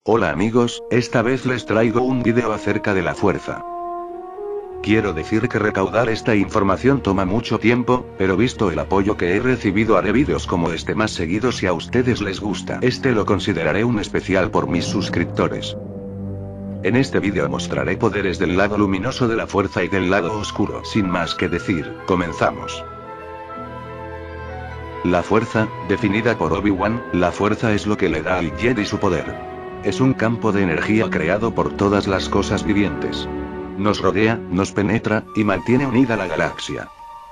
Hola amigos, esta vez les traigo un vídeo acerca de la fuerza. Quiero decir que recaudar esta información toma mucho tiempo, pero visto el apoyo que he recibido haré vídeos como este más seguidos si a ustedes les gusta. Este lo consideraré un especial por mis suscriptores. En este vídeo mostraré poderes del lado luminoso de la fuerza y del lado oscuro. Sin más que decir, comenzamos. La fuerza, definida por Obi-Wan, la fuerza es lo que le da al Jedi su poder. Es un campo de energía creado por todas las cosas vivientes. Nos rodea, nos penetra, y mantiene unida la galaxia.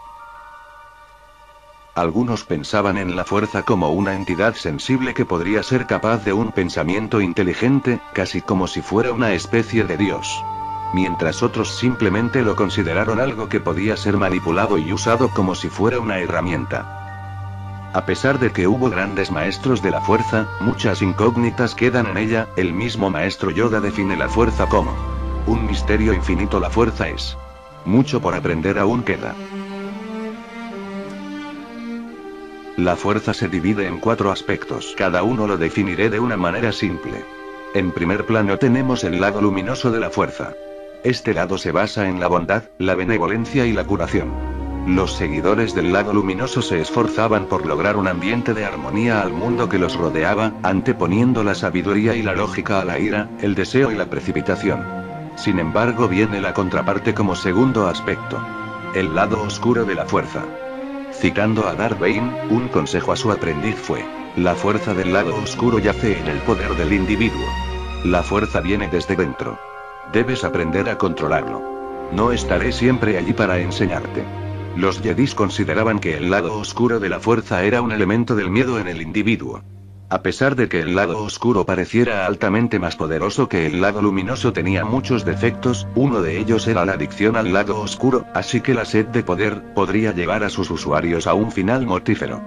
Algunos pensaban en la fuerza como una entidad sensible que podría ser capaz de un pensamiento inteligente, casi como si fuera una especie de Dios. Mientras otros simplemente lo consideraron algo que podía ser manipulado y usado como si fuera una herramienta. A pesar de que hubo grandes maestros de la fuerza, muchas incógnitas quedan en ella. El mismo maestro Yoda define la fuerza como un misterio infinito. La fuerza es mucho por aprender, aún queda. La fuerza se divide en 4 aspectos. Cada uno lo definiré de una manera simple. En primer plano tenemos el lado luminoso de la fuerza. Este lado se basa en la bondad, la benevolencia y la curación. Los seguidores del lado luminoso se esforzaban por lograr un ambiente de armonía al mundo que los rodeaba, anteponiendo la sabiduría y la lógica a la ira, el deseo y la precipitación. Sin embargo, viene la contraparte como segundo aspecto. El lado oscuro de la fuerza. Citando a Darth Vader, un consejo a su aprendiz fue: la fuerza del lado oscuro yace en el poder del individuo. La fuerza viene desde dentro. Debes aprender a controlarlo. No estaré siempre allí para enseñarte. Los Jedis consideraban que el lado oscuro de la fuerza era un elemento del miedo en el individuo. A pesar de que el lado oscuro pareciera altamente más poderoso que el lado luminoso, tenía muchos defectos. Uno de ellos era la adicción al lado oscuro, así que la sed de poder podría llevar a sus usuarios a un final mortífero.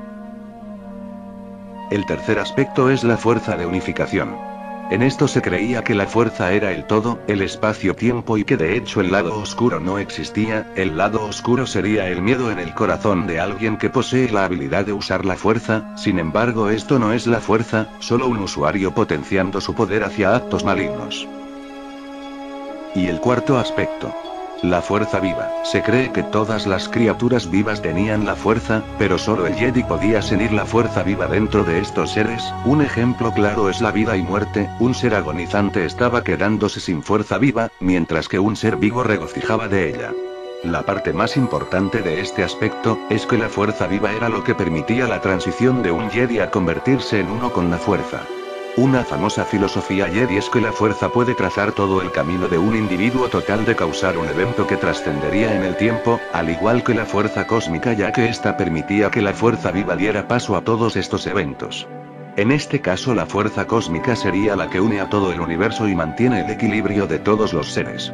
El tercer aspecto es la fuerza de unificación. En esto se creía que la fuerza era el todo, el espacio-tiempo, y que de hecho el lado oscuro no existía. El lado oscuro sería el miedo en el corazón de alguien que posee la habilidad de usar la fuerza. Sin embargo, esto no es la fuerza, solo un usuario potenciando su poder hacia actos malignos. Y el cuarto aspecto. La fuerza viva. Se cree que todas las criaturas vivas tenían la fuerza, pero solo el Jedi podía sentir la fuerza viva dentro de estos seres. Un ejemplo claro es la vida y muerte. Un ser agonizante estaba quedándose sin fuerza viva, mientras que un ser vivo regocijaba de ella. La parte más importante de este aspecto es que la fuerza viva era lo que permitía la transición de un Jedi a convertirse en uno con la fuerza. Una famosa filosofía Jedi es que la fuerza puede trazar todo el camino de un individuo total de causar un evento que trascendería en el tiempo, al igual que la fuerza cósmica, ya que ésta permitía que la fuerza viva diera paso a todos estos eventos. En este caso, la fuerza cósmica sería la que une a todo el universo y mantiene el equilibrio de todos los seres.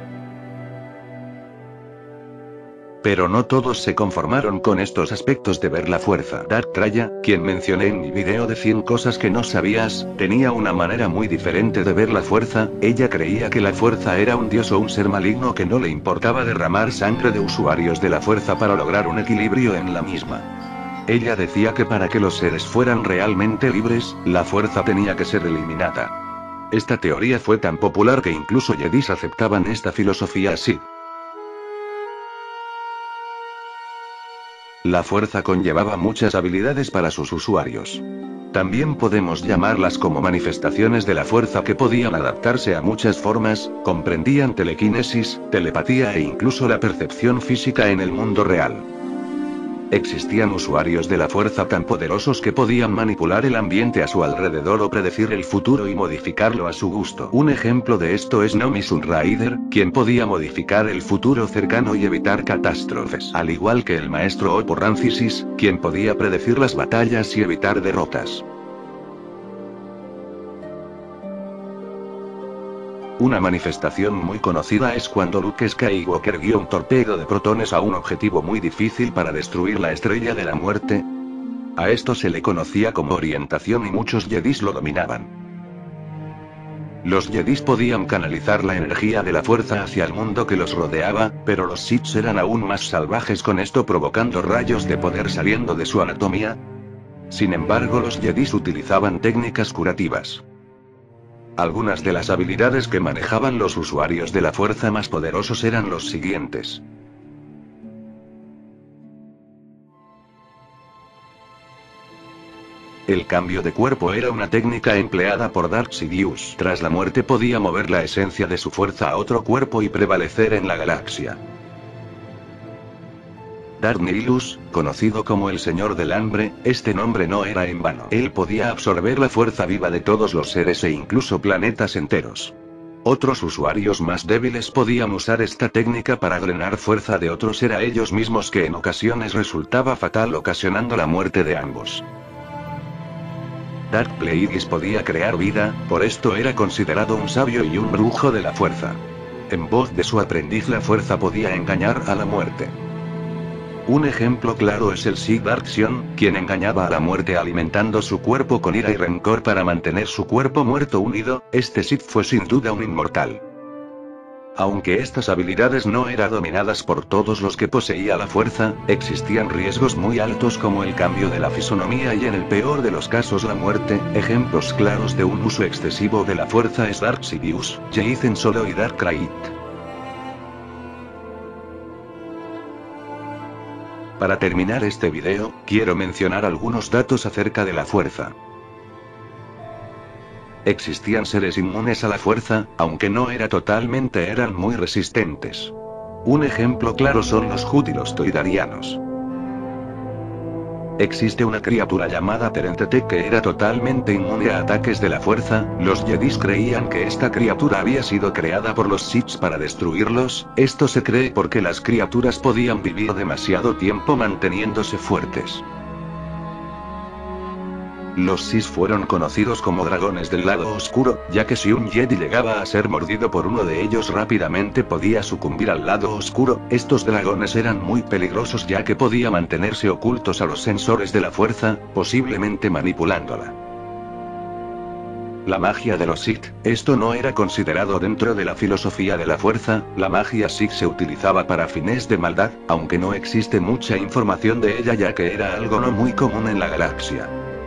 Pero no todos se conformaron con estos aspectos de ver la fuerza. Darth Traya, quien mencioné en mi video de 100 cosas que no sabías, tenía una manera muy diferente de ver la fuerza. Ella creía que la fuerza era un dios o un ser maligno que no le importaba derramar sangre de usuarios de la fuerza para lograr un equilibrio en la misma. Ella decía que para que los seres fueran realmente libres, la fuerza tenía que ser eliminada. Esta teoría fue tan popular que incluso Jedis aceptaban esta filosofía así. La fuerza conllevaba muchas habilidades para sus usuarios. También podemos llamarlas como manifestaciones de la fuerza que podían adaptarse a muchas formas, comprendían telequinesis, telepatía e incluso la percepción física en el mundo real. Existían usuarios de la fuerza tan poderosos que podían manipular el ambiente a su alrededor o predecir el futuro y modificarlo a su gusto. Un ejemplo de esto es Nomi Sunrider, quien podía modificar el futuro cercano y evitar catástrofes. Al igual que el maestro Oppo Rancisis, quien podía predecir las batallas y evitar derrotas. Una manifestación muy conocida es cuando Luke Skywalker guió un torpedo de protones a un objetivo muy difícil para destruir la Estrella de la Muerte. A esto se le conocía como orientación y muchos Jedis lo dominaban. Los Jedis podían canalizar la energía de la fuerza hacia el mundo que los rodeaba, pero los Sith eran aún más salvajes, con esto provocando rayos de poder saliendo de su anatomía. Sin embargo, los Jedis utilizaban técnicas curativas. Algunas de las habilidades que manejaban los usuarios de la fuerza más poderosos eran los siguientes. El cambio de cuerpo era una técnica empleada por Dark Sidious. Tras la muerte podía mover la esencia de su fuerza a otro cuerpo y prevalecer en la galaxia. Dark Nihilus, conocido como el Señor del Hambre, este nombre no era en vano. Él podía absorber la fuerza viva de todos los seres e incluso planetas enteros. Otros usuarios más débiles podían usar esta técnica para drenar fuerza de otro ser a ellos mismos, que en ocasiones resultaba fatal, ocasionando la muerte de ambos. Dark Plagueis podía crear vida, por esto era considerado un sabio y un brujo de la fuerza. En voz de su aprendiz la fuerza podía engañar a la muerte. Un ejemplo claro es el Sith Dark Sion, quien engañaba a la muerte alimentando su cuerpo con ira y rencor para mantener su cuerpo muerto unido. Este Sith fue sin duda un inmortal. Aunque estas habilidades no eran dominadas por todos los que poseía la fuerza, existían riesgos muy altos como el cambio de la fisonomía y en el peor de los casos la muerte. Ejemplos claros de un uso excesivo de la fuerza es Dark Sidious, Jayden Solo y Dark Krait. Para terminar este video, quiero mencionar algunos datos acerca de la fuerza. Existían seres inmunes a la fuerza, aunque no era totalmente, eran muy resistentes. Un ejemplo claro son los Hutt y los Toydarianos. Existe una criatura llamada Terentete que era totalmente inmune a ataques de la fuerza. Los Jedis creían que esta criatura había sido creada por los Sith para destruirlos. Esto se cree porque las criaturas podían vivir demasiado tiempo manteniéndose fuertes. Los Sith fueron conocidos como dragones del lado oscuro, ya que si un Jedi llegaba a ser mordido por uno de ellos rápidamente podía sucumbir al lado oscuro. Estos dragones eran muy peligrosos ya que podía mantenerse ocultos a los sensores de la fuerza, posiblemente manipulándola. La magia de los Sith, esto no era considerado dentro de la filosofía de la fuerza. La magia Sith se utilizaba para fines de maldad, aunque no existe mucha información de ella ya que era algo no muy común en la galaxia.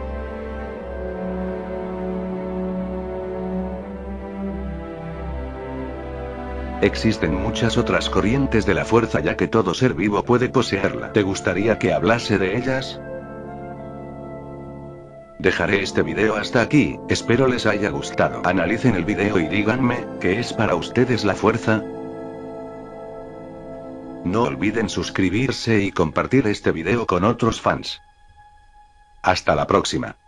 Existen muchas otras corrientes de la fuerza ya que todo ser vivo puede poseerla. ¿Te gustaría que hablase de ellas? Dejaré este video hasta aquí, espero les haya gustado. Analicen el video y díganme, ¿qué es para ustedes la fuerza? No olviden suscribirse y compartir este video con otros fans. Hasta la próxima.